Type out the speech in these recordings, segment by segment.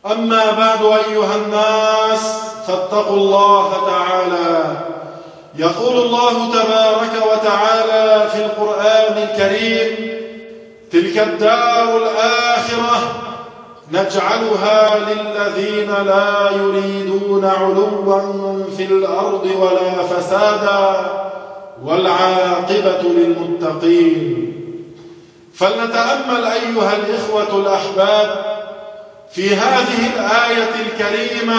أما بعد أيها الناس فاتقوا الله تعالى. يقول الله تبارك وتعالى في القرآن الكريم: تلك الدار الآخرة نجعلها للذين لا يريدون علوا في الأرض ولا فسادا والعاقبة للمتقين. فلنتأمل أيها الإخوة الأحباب في هذه الآية الكريمة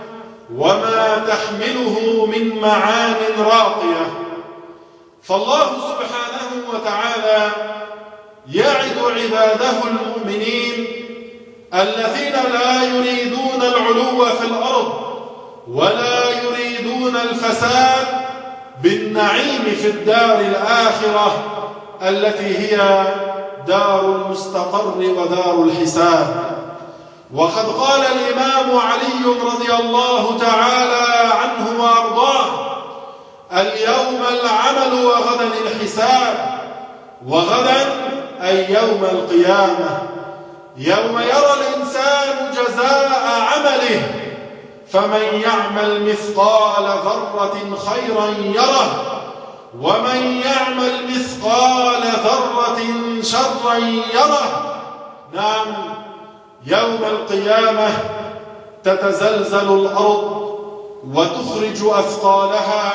وما تحمله من معان راقية. فالله سبحانه وتعالى يعد عباده المؤمنين الذين لا يريدون العلو في الأرض ولا يريدون الفساد بالنعيم في الدار الآخرة التي هي دار المستقر ودار الحساب. وقد قال الإمام علي رضي الله تعالى عنه وأرضاه: اليوم العمل وغدا الحساب. وغدا أي يوم القيامة، يوم يرى الإنسان جزاء عمله، فمن يعمل مثقال ذرة خيرا يره ومن يعمل مثقال ذرة شرا يره. نعم، يوم القيامة تتزلزل الأرض وتخرج أثقالها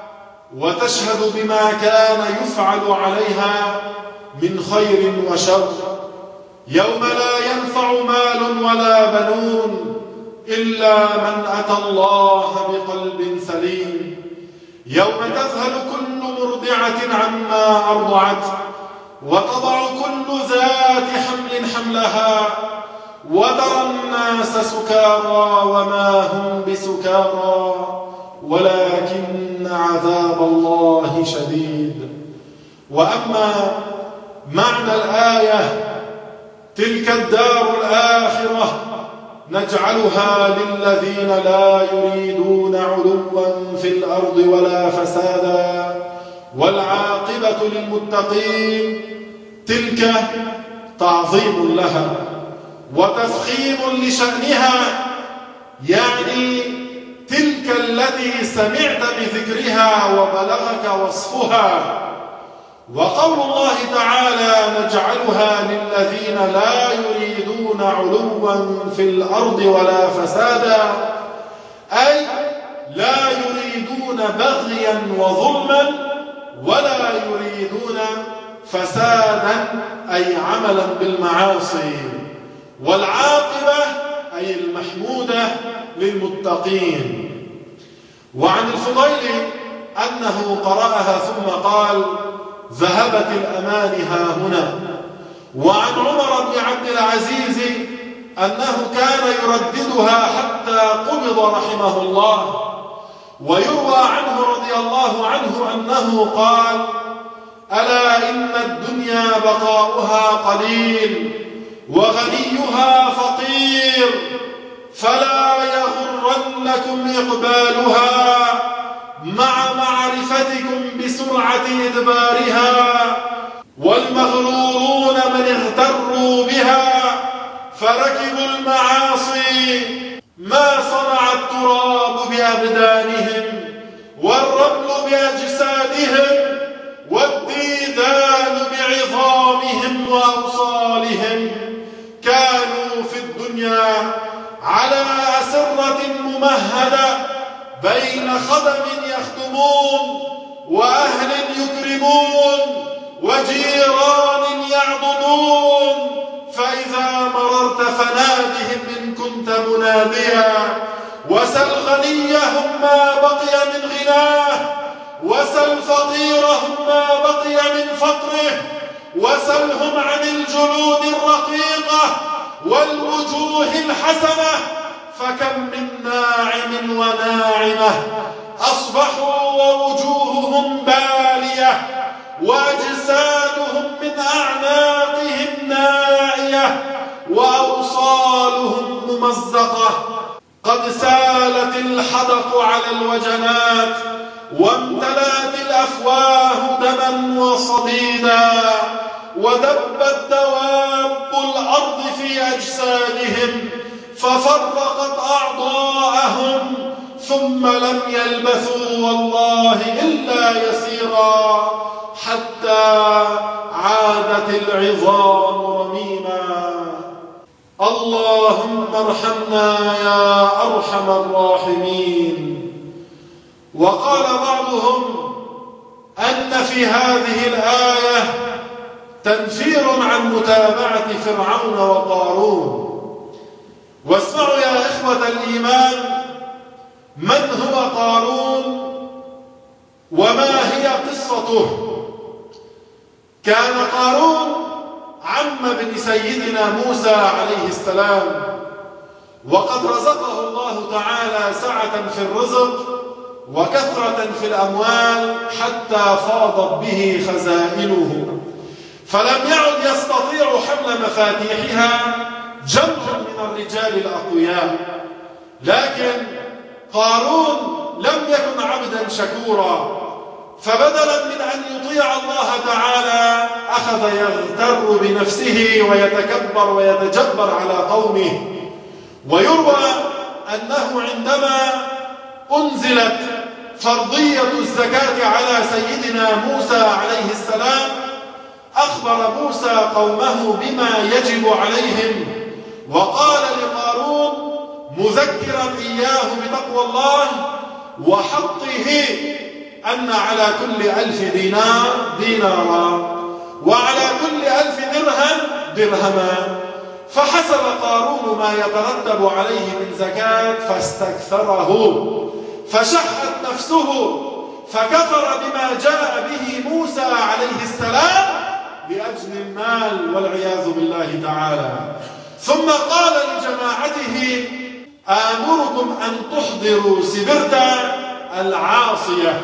وتشهد بما كان يفعل عليها من خير وشر. يوم لا ينفع مال ولا بنون إلا من أتى الله بقلب سليم. يوم تذهل كل مرضعة عما أرضعت وتضع كل ذات حمل حملها وترى الناس سكارى وما هم بسكارى ولكن عذاب الله شديد. وأما معنى الآية: تلك الدار الآخرة نجعلها للذين لا يريدون علوا في الأرض ولا فسادا والعاقبة للمتقين. تلك تعظيم لها وتفخيم لشأنها، يعني تلك التي سمعت بذكرها وبلغك وصفها. وقول الله تعالى: نجعلها للذين لا يريدون علوا في الأرض ولا فسادا، أي لا يريدون بغيا وظلما ولا يريدون فسادا أي عملا بالمعاصي. والعاقبة أي المحمودة للمتقين. وعن الفضيل أنه قرأها ثم قال: ذهبت الأمان ها هنا. وعن عمر بن عبد العزيز أنه كان يرددها حتى قبض رحمه الله. ويروى عنه رضي الله عنه أنه قال: ألا إن الدنيا بقاؤها قليل وغنيها فقير، فلا يغرنكم إقبالها مع معرفتكم بسرعة إدبارها. والمغرورون من اغتروا بها فركبوا المعاصي ما صنع التراب بأبدانهم والرمل بأجسادهم والديدان بعظامهم وأوصالهم. كانوا في الدنيا على أسرة ممهدة بين خدم يخدمون وأهل يكرمون وجيران يعضدون، فإذا مررت فنادهم إن كنت مناديا، وسل غنيهم ما بقي من غناه، وسل فقيرهم ما بقي من فقره، وسلهم عن الجلود الرقيقة والوجوه الحسنة، فكم من ناعم وناعمة أصبحوا ووجوههم بالية وأجسادهم من أعناقهم نائية وأوصالهم ممزقة. قد سالت الحدق على الوجنات وامتلأت الأفواه دما وصديدا، ودبت دواب الأرض في أجسادهم، ففرقت أعضاءهم ثم لم يلبثوا والله إلا يسيرا حتى عادت العظام رميما. اللهم ارحمنا يا أرحم الراحمين. وقال بعضهم أن في هذه الآية تنفير عن متابعة فرعون وقارون. واسمعوا يا إخوة الإيمان، من هو قارون وما هي قصته؟ كان قارون عم ابن سيدنا موسى عليه السلام، وقد رزقه الله تعالى سعة في الرزق وكثرة في الأموال حتى فاضت به خزائنه، فلم يعد يستطيع حمل مفاتيحها جمع من الرجال الأقوياء. لكن قارون لم يكن عبدا شكورا، فبدلا من أن يطيع الله تعالى أخذ يغتر بنفسه ويتكبر ويتجبر على قومه. ويروى أنه عندما أنزلت فرضية الزكاة على سيدنا موسى عليه السلام أخبر موسى قومه بما يجب عليهم، وقال لقارون مذكرا إياه بتقوى الله وحقه أن على كل 1000 دينار دينارا وعلى كل 1000 درهم درهما. فحسب قارون ما يترتب عليه من زكاة فاستكثره، فشحت نفسه فكفر بما جاء به موسى عليه السلام لأجل المال والعياذ بالله تعالى. ثم قال لجماعته آمركم أن تحضروا سبرتا العاصية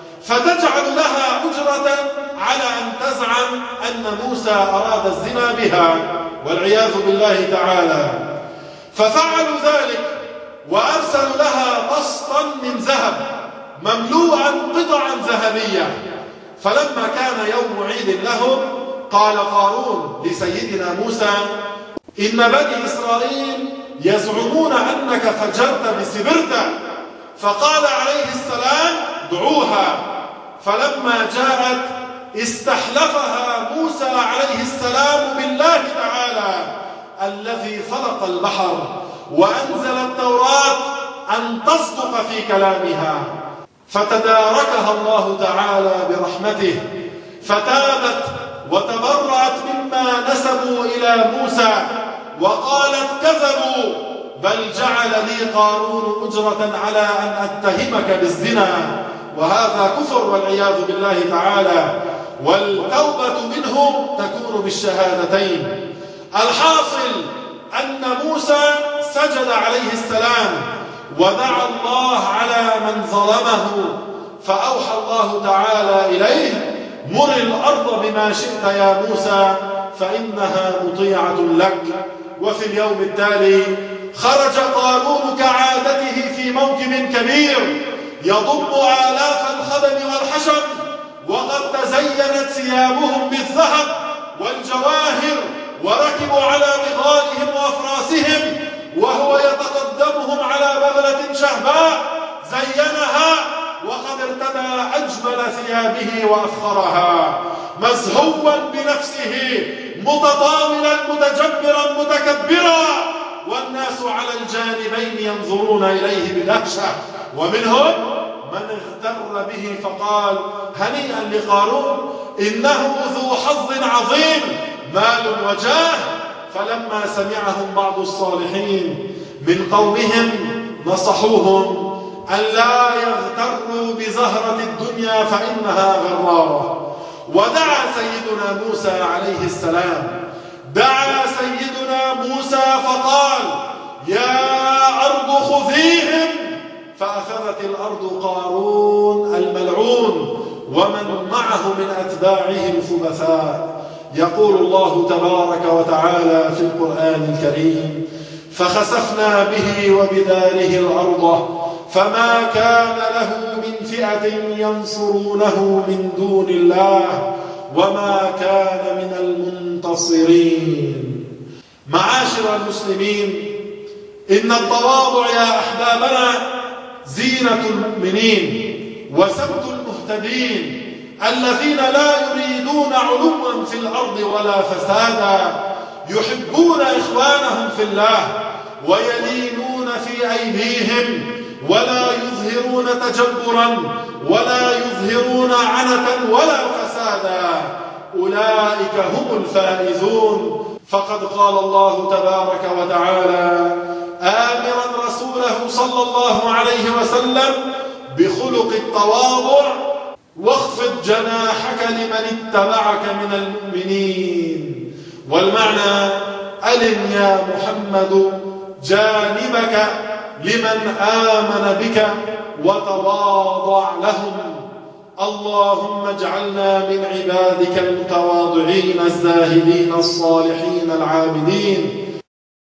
فتجعل لها أجرة على أن تزعم أن موسى أراد الزنا بها والعياذ بالله تعالى. ففعلوا ذلك وأرسلوا لها قسطا من ذهب مملوءا قطعا ذهبية. فلما كان يوم عيد لهم قال قارون لسيدنا موسى إن بني إسرائيل يزعمون أنك فجرت بسبرتا. فقال عليه السلام دعوها. فلما جاءت استحلفها موسى عليه السلام بالله تعالى الذي خلق البحر وأنزل التوراة أن تصدق في كلامها، فتداركها الله تعالى برحمته فتابت وتبرأت مما نسبوا إلى موسى وقالت كذبوا، بل جعل لي قارون أجرة على أن أتهمك بالزنا، وهذا كفر والعياذ بالله تعالى. والتوبة منهم تكون بالشهادتين. الحاصل أن موسى سجد عليه السلام ودعا الله على من ظلمه، فأوحى الله تعالى إليه مر الأرض بما شئت يا موسى فإنها مطيعة لك. وفي اليوم التالي خرج قارون كعادته في موكب كبير يضم آلاف الخدم والحشم، وقد تزينت ثيابهم بالذهب والجواهر، وركبوا على بغالهم وأفراسهم، وهو يتقدمهم على بغلة شهباء زينها وقد ارتدى أجمل ثيابه وأفخرها، مزهوا بنفسه متطاولا متجبرا متكبرا، والناس على الجانبين ينظرون إليه بدهشة. ومنهم من اغتر به فقال هنيئا لقارون إنه ذو حظ عظيم مال وجاه. فلما سمعهم بعض الصالحين من قومهم نصحوهم أن لا يغتروا بزهرة الدنيا فإنها غرارة. ودعا سيدنا موسى عليه السلام، دعا سيدنا موسى فقال يا أرض خذيهم، فأخذت الأرض قارون الملعون ومن معه من أتباعه الخبثاء. يقول الله تبارك وتعالى في القرآن الكريم فخسفنا به وبداره الأرض فما كان له من فئة ينصرونه من دون الله وما كان من المنتصرين. معاشر المسلمين، إن التواضع يا أحبابنا زينة المؤمنين وسمت المهتدين الذين لا يريدون علوا في الأرض ولا فسادا، يحبون إخوانهم في الله ويلينون في أيديهم ولا يظهرون تجبرا ولا يظهرون عنة ولا فسادا، أولئك هم الفائزون. فقد قال الله تبارك وتعالى آمرا رسوله صلى الله عليه وسلم بخلق التواضع: واخفض جناحك لمن اتبعك من المؤمنين. والمعنى: ألن يا محمد جانبك لمن آمن بك وتواضع لهم. اللهم اجعلنا من عبادك المتواضعين الزاهدين الصالحين العابدين